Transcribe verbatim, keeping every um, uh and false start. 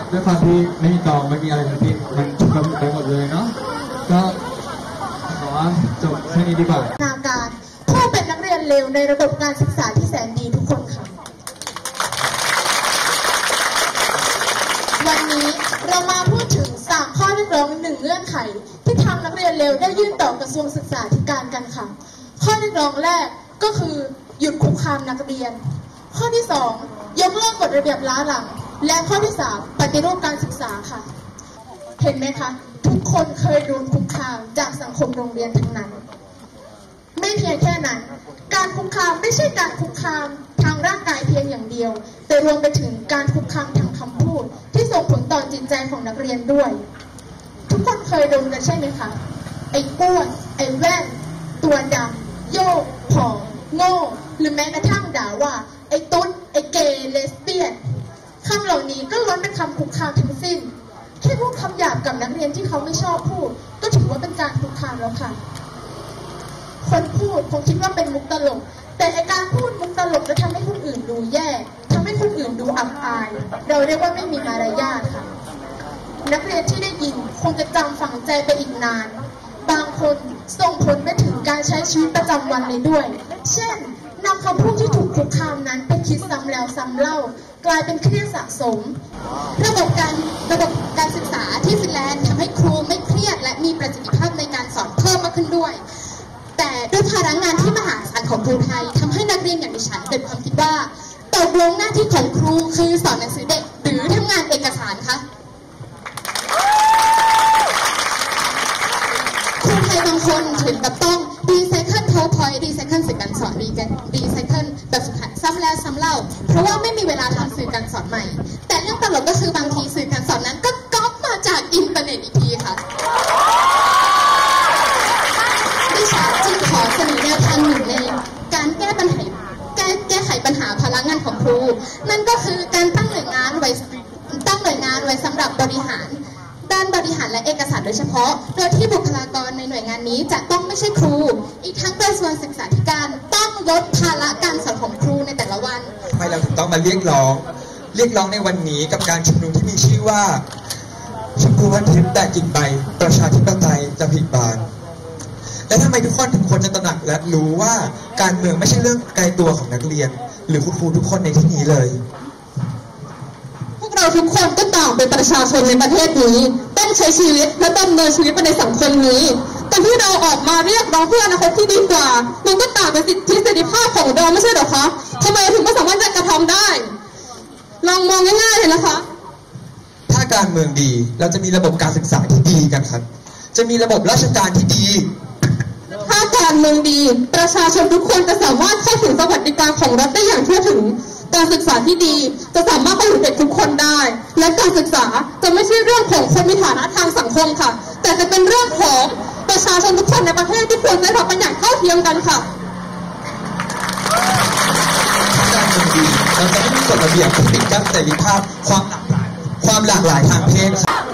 ด้วยความที่ไม่มีกองไม่มีอะไรทั้งสิ้นมันชุกระหุกไปหมดเลยเนาะก็ขอจบแค่นี้ดีกว่านาการผู้เป็นนักเรียนเลวในระบบการศึกษาที่แสนดีทุกคนค่ะวันนี้เรามาพูดถึงสามข้อเรียกร้องหนึ่งเงื่อนไขที่ทางนักเรียนเลวได้ยื่นต่อกระทรวงศึกษาธิการกันค่ะข้อเรียกร้องแรกก็คือหยุดคุกคามนักเรียนข้อที่สองยกเลิกกฎระเบียบล้าหลังและข้อที่สามปฏิรูปการศึกษาค่ะเห็นไหมคะทุกคนเคยโดนคุกคามจากสังคมโรงเรียนทั้งนั้นไม่เพียงแค่นั้นการคุกคามไม่ใช่การคุกคามทางร่างกายเพียงอย่างเดียวแต่รวมไปถึงการคุกคามทางคำพูดที่ส่งผลต่อจิตใจของนักเรียนด้วยทุกคนเคยโดนกันใช่ไหมคะไอ้อ้วนไอ้แว่นตัวดำโยกผอมโง่หรือแม้กระทั่งด่าว่าไอ้ตุ๊ดไอ้เกย์เลสเบี้ยนคำเหล่านี้ก็ล้วนเป็นคำคุกคามทั้งสิ้นแค่พูดคำหยาบกับนักเรียนที่เขาไม่ชอบพูดก็ถือว่าเป็นการคุกคามแล้วค่ะคนพูดคงคิดว่าเป็นมุกตลกแต่ไอ้การพูดมุกตลกจะทำให้คนอื่นดูแย่ทำให้คนอื่นดูอับอายเราเรียกว่าไม่มีมารยาทค่ะนักเรียนที่ได้ยินคงจะจำฝังใจไปอีกนานบางคนส่งผลไปถึงการใช้ชีวิตประจำวันเลยด้วยเช่นนำคำพูดที่ถูกคุกคามนั้นไปคิดซ้ำแล้วซ้ำเล่ากลายเป็นเครียดสะสมระบบการระบบการศึกษาที่ฟินแลนด์ทำให้ครูไม่เครียดและมีประสิทธิภาพในการสอนเพิ่มมากขึ้นด้วยแต่ด้วยภาระงานที่มหาศาลของครูไทยทำให้นักเรียนอย่างดิฉันเกิดความคิดว่าตกลงหน้าที่ของครูคือสอนหนังสือเด็กหรือทำงานเอกสารคะครูไทยบางคนถึงกับต้องรีไซเคิลพาวพอยต์รีไซเคิลสื่อการสอนรีกันรีไซเคิลแบบฝึกหัดซ้ำแล้วซ้ำเล่าเพราะว่าไม่มีเวลาทำสื่อการสอนใหม่แต่เรื่องตลกก็คือบางทีสื่อการสอนนั้นก็ก๊อปมาจากอินเทอร์เน็ตอีกทีค่ะดิฉันจึงขอเสนอแนวทางหนึ่งในการแก้ปัญหาแก้แก้ไขปัญหาพลังงานของครูนั่นก็คือการตั้งหน่วยงานไว้ตั้งหน่วยงานไว้สำหรับบริหารด้านบริหารและเอกสารโดยเฉพาะโดยที่บุคลากรในหน่วยงานนี้จะต้องไม่ใช่ครูอีกทั้งกระทรวงศึกษาธิการต้องลดภาระการสอนของครูในแต่ละวันทำไมเราถึงต้องมาเรียกร้องเรียกร้องในวันนี้กับการชุมนุมที่มีชื่อว่าชมพูพันทิพย์แต่กิ่งใบประชาธิปไตยจะผลิบานและทำไมทุกคนถึงควรจะตระหนักและรู้ว่าการเมืองไม่ใช่เรื่องไกลตัวของนักเรียนหรือคุณครูทุกคนในที่นี้เลยพวกเราทุกคนก็ต่างเป็นประชาชนในประเทศนี้ต้องใช้ชีวิตและดำเนินชีวิตในสังคมนี้การที่เราออกมาเรียกร้องเพื่ออนาคตที่ดีกว่ามันก็ต่างเป็นสิทธิเสรีภาพของเราไม่ใช่หรอคะทำไมถึงไม่สามารถจะกระทำได้ลองมองง่ายๆเลยนะคะถ้าการเมืองดีเราจะมีระบบการศึกษาที่ดีกันครับจะมีระบบราชการที่ดีถ้าการเมืองดีประชาชนทุกคนจะสามารถเข้าถึงสวัสดิการของรัฐได้อย่างทั่วถึงการศึกษาที่ดีจะสามารถเข้าถึงเด็กทุกคนได้และการศึกษาจะไม่ใช่เรื่องของคนมีฐานะทางสังคมค่ะแต่จะเป็นเรื่องของประชาชนทุกคนในประเทศที่ควรได้รับกันอย่างเท่าเทียมกันค่ะการเมืองดีเราจะไม่มีกฎระเบียบที่ปิดกั้นเสรีภาพความหลากหลายความหลากหลายทางเพศค่ะ